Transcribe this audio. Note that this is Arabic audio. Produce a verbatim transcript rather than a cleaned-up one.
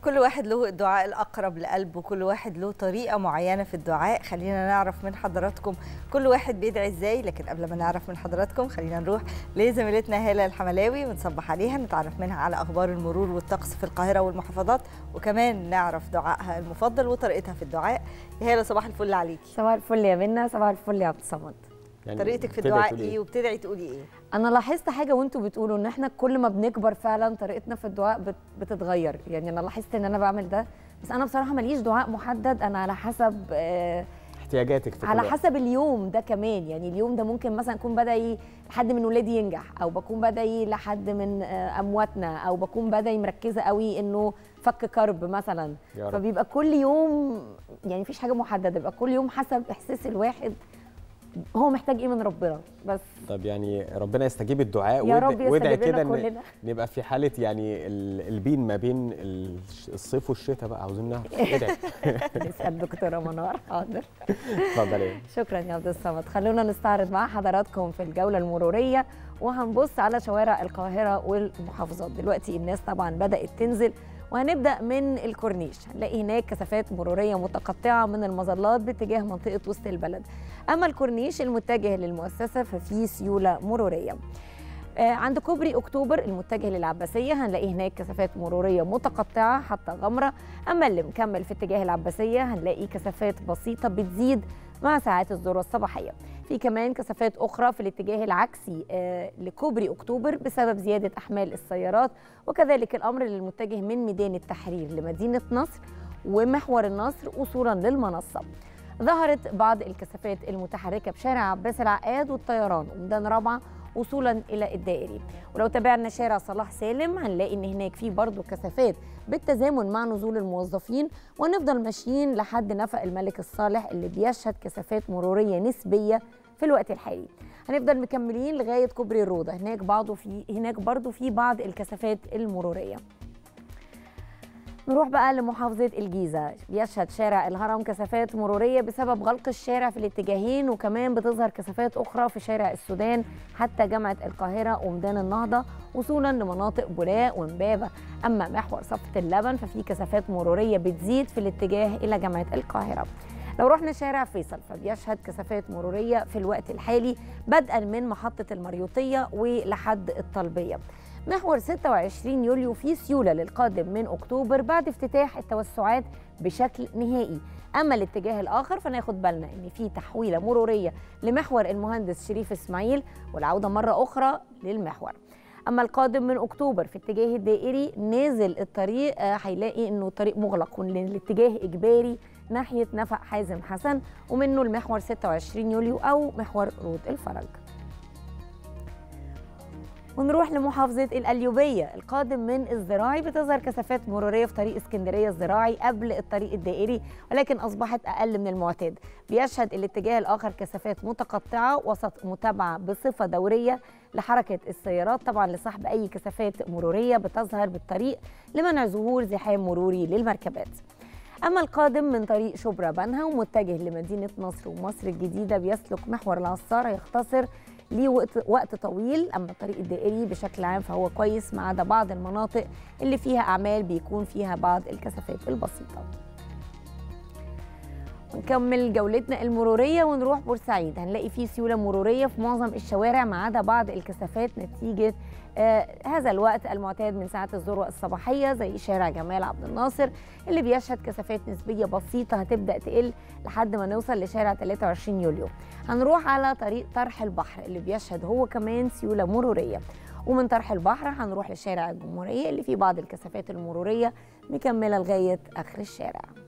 كل واحد له الدعاء الأقرب لقلبه، كل واحد له طريقة معينة في الدعاء. خلينا نعرف من حضراتكم كل واحد بيدعي ازاي، لكن قبل ما نعرف من حضراتكم خلينا نروح لزميلتنا هالة الحملاوي ونصبح عليها، نتعرف منها على أخبار المرور والطقس في القاهرة والمحافظات، وكمان نعرف دعائها المفضل وطريقتها في الدعاء. يا هالة صباح الفل عليكي. صباح الفل يا منى، صباح الفل يا عبد الصمد. يعني طريقتك في الدعاء ايه وبتدعي تقولي ايه؟ انا لاحظت حاجه وانتوا بتقولوا ان احنا كل ما بنكبر فعلا طريقتنا في الدعاء بتتغير. يعني انا لاحظت ان انا بعمل ده، بس انا بصراحه ماليش دعاء محدد، انا على حسب آه احتياجاتك في على حسب اليوم ده كمان. يعني اليوم ده ممكن مثلا اكون بدعي لحد من ولادي ينجح، او بكون بدعي لحد من امواتنا، او بكون بدعي مركزه قوي انه فك كرب مثلا. فبيبقى كل يوم يعني مفيش حاجه محدده، بيبقى كل يوم حسب احساس الواحد هو محتاج ايه من ربنا بس. طب يعني ربنا يستجيب الدعاء، يا رب وادعي كده ان نبقى في حاله يعني البين ما بين الصيف والشتاء بقى، عاوزين نعرف. ادعي. نسال دكتوره منار. حاضر. اتفضلي. شكرا يا عبد الصمد. خلونا نستعرض مع حضراتكم في الجوله المروريه، وهنبص على شوارع القاهره والمحافظات. دلوقتي الناس طبعا بدات تنزل، وهنبدأ من الكورنيش. هنلاقي هناك كثافات مرورية متقطعة من المظلات باتجاه منطقة وسط البلد. أما الكورنيش المتجه للمؤسسة ففيه سيولة مرورية. آه عند كوبري أكتوبر المتجه للعباسية هنلاقي هناك كثافات مرورية متقطعة حتى غمرة. أما اللي مكمل في اتجاه العباسية هنلاقي كثافات بسيطة بتزيد مع ساعات الذروة الصباحية. في كمان كثافات أخرى في الاتجاه العكسي آه لكوبري أكتوبر بسبب زيادة أحمال السيارات، وكذلك الأمر للمتجه من ميدان التحرير لمدينة نصر ومحور النصر وصولا للمنصة. ظهرت بعض الكثافات المتحركة بشارع عباس العقاد والطيران وميدان رابعة وصولا الى الدائري. ولو تابعنا شارع صلاح سالم هنلاقي ان هناك في برضه كثافات بالتزامن مع نزول الموظفين، ونفضل ماشيين لحد نفق الملك الصالح اللي بيشهد كثافات مروريه نسبيه في الوقت الحالي. هنفضل مكملين لغايه كوبري الروضه، هناك بعضه في هناك برضه في بعض الكثافات المروريه. نروح بقى لمحافظة الجيزة. بيشهد شارع الهرم كثافات مرورية بسبب غلق الشارع في الاتجاهين، وكمان بتظهر كثافات أخرى في شارع السودان حتى جامعة القاهرة وميدان النهضة وصولا لمناطق بولاق ومبابة. أما محور صفة اللبن ففي كثافات مرورية بتزيد في الاتجاه إلى جامعة القاهرة. لو رحنا شارع فيصل فبيشهد كثافات مرورية في الوقت الحالي بدءا من محطة المريوطية ولحد الطلبية. محور ستة وعشرين يوليو في سيولة للقادم من أكتوبر بعد افتتاح التوسعات بشكل نهائي. أما الاتجاه الآخر فناخد بالنا إن في تحويلة مرورية لمحور المهندس شريف إسماعيل والعودة مرة أخرى للمحور. أما القادم من أكتوبر في اتجاه الدائري نازل الطريق هيلاقي إنه طريق مغلق، والاتجاه إجباري ناحية نفق حازم حسن ومنه المحور ستة وعشرين يوليو أو محور رود الفرج. ونروح لمحافظة القليوبية. القادم من الزراعي بتظهر كثافات مرورية في طريق اسكندرية الزراعي قبل الطريق الدائري، ولكن أصبحت أقل من المعتاد. بيشهد الاتجاه الآخر كثافات متقطعة وسط متابعة بصفة دورية لحركة السيارات، طبعا لسحب أي كثافات مرورية بتظهر بالطريق لمنع ظهور زحام مروري للمركبات. أما القادم من طريق شبرا بنها ومتجه لمدينة نصر ومصر الجديدة بيسلك محور العصار يختصر ليه وقت, وقت طويل. أما الطريق الدائري بشكل عام فهو كويس ما عدا بعض المناطق اللي فيها أعمال بيكون فيها بعض الكثافات البسيطة. ونكمل جولتنا المرورية ونروح بورسعيد. هنلاقي فيه سيولة مرورية في معظم الشوارع ما عدا بعض الكثافات نتيجة آه هذا الوقت المعتاد من ساعات الذروة الصباحية، زي شارع جمال عبد الناصر اللي بيشهد كثافات نسبية بسيطة هتبدأ تقل لحد ما نوصل لشارع ثلاثة وعشرين يوليو. هنروح على طريق طرح البحر اللي بيشهد هو كمان سيولة مرورية، ومن طرح البحر هنروح لشارع الجمهورية اللي فيه بعض الكثافات المرورية مكملة لغاية آخر الشارع.